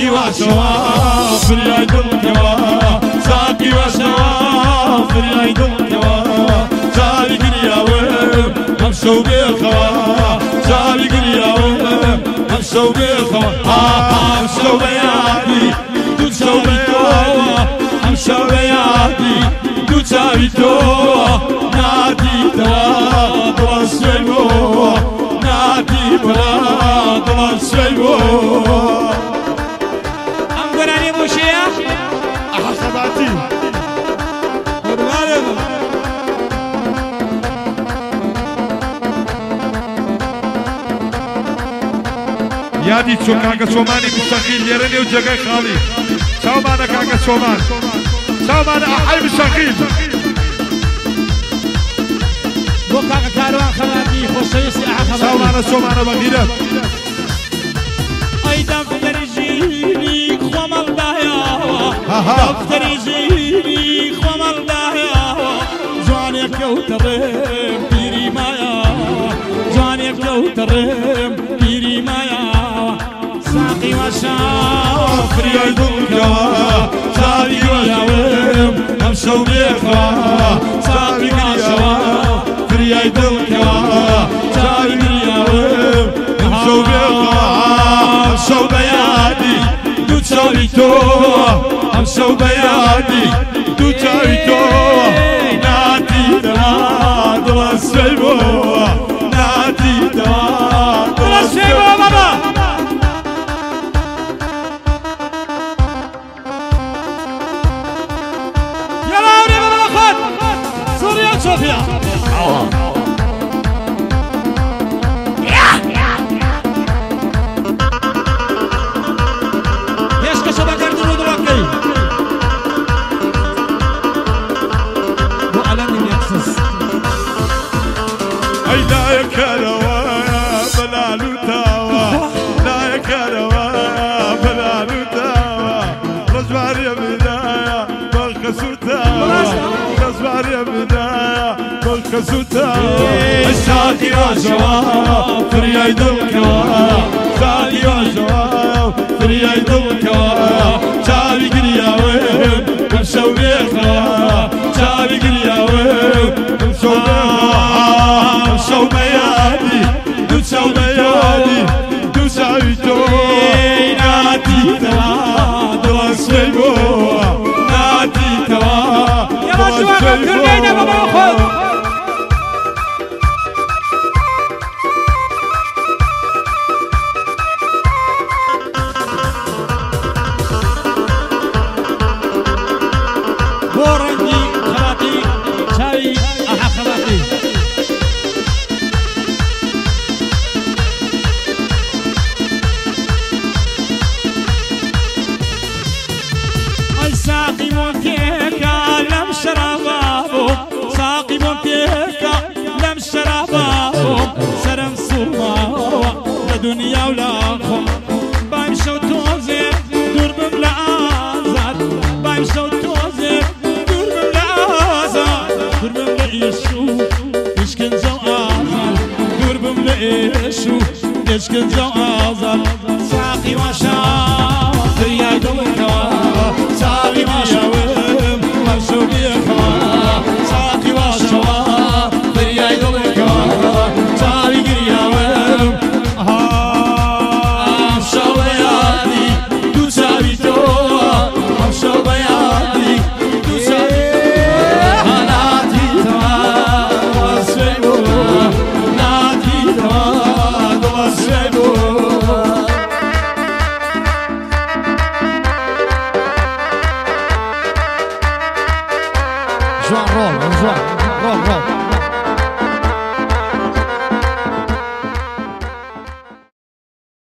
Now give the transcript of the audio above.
ساقي وشوا فرياي دلكوا ساقي وشوا فرياي دلكوا جاري قرياوم همشو بيخوا جاري قرياوم همشو بيخوا همشو بيادي دوشو بيتوا همشو بيادي دوشو بيتوا نادي توا دوشو نادي بلا دوشو أمبراني موشيا أحسباتي یادی چۆ کاکە چۆمانی مستەقیل لێرە نێو جێگەی خاڵی چاومانە کاکە چۆمان چاومانە ئەحای مستەقیل بۆ کاکە کاروان خەڵاتی خۆشەویستی ئاخەڵاتی چاومانە چۆمانە بەغیرەت ئەی دەفتەری ژیری خۆمەڵدایەوە دەفتەری ژیری خۆمەڵدایەوە جوانێک کەوتە ڕێم پیری مایەوە جوانێک کەوتە ڕێم پیری مایەوە ساقی وەشاوە فریای دڵکەوە چاوی وەشاوم ئەم شەو بێخوا ساقی گریاوە فریای دڵکەوە چاوی گریاوم ئەم شەو بێخوا ئەم شەو بەیادی دوو چاوی تۆ ئەم شەو بەیادی دوو چاوی تۆ نادیدەوە دڵە سوێی بۆوە نادیدەوە دڵە سوێی بۆ بابا صوفيا ايش كشبه قردن ودراكي وعلاني يقصص اي لا يكروا بلال تاوا لا يكروا بلال تاوا رجبار يا بدايه بالخسو تاوا رجبار يا بدايه بالخسو تاوا الساقي وشوا فرياي دلكوا ساقي وشوا فرياي دلكوا شاوي قرياوم ومشو بيخوا شاوي قرياوم ومشو بيخوا ومشو بيادي دوشو بيادي دوشاوي تو نادي توا دوا سويبوا نادي توا يلا شباب كلنا بابا خذ بورنجي خلاطي شاي احا خلاطي ساقي مونتيكا لم شرابابو ساقي مونتيكا لم شرابابو سرم سرماوا لدنيا ولاخو بمشو توزي دور بملازات بمشو توزي دور بملازات دور بملايشو يشكن جو آزال دور بملايشو يشكن جو آزال ساقي وشاو فرياي دلكوا ساقي وشاوم همشو بيخوا ساقي وشوا فرياي دلكوا ساقي قرياوم همشو بيادي دو ساوي تو همشو بيادي دو ساوي نادي توا سويبو نادي توا سويبو جوان رول